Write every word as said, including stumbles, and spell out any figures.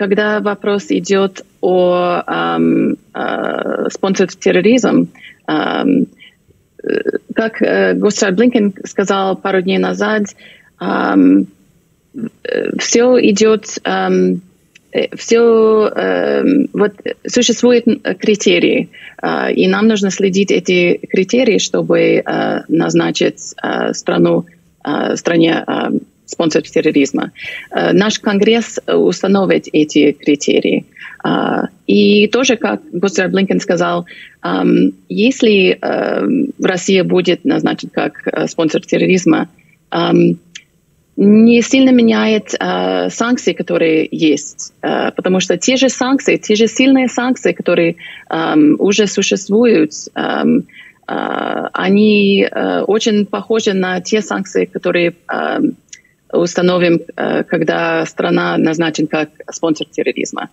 когда вопрос идет о эм, э, спонсорстве терроризма, эм, как э, госсекретарь Блинкен сказал пару дней назад, эм, все идет, эм, все эм, вот существуют критерии, э, и нам нужно следить эти критерии, чтобы э, назначить э, страну э, стране э, спонсоров терроризма. Э, наш Конгресс установит эти критерии. Uh, и тоже, как госсекретарь Блинкен сказал, um, если uh, Россия будет назначена как uh, спонсор терроризма, um, не сильно меняет uh, санкции, которые есть, uh, потому что те же санкции, те же сильные санкции, которые um, уже существуют, um, uh, они uh, очень похожи на те санкции, которые uh, установим, uh, когда страна назначена как спонсор терроризма.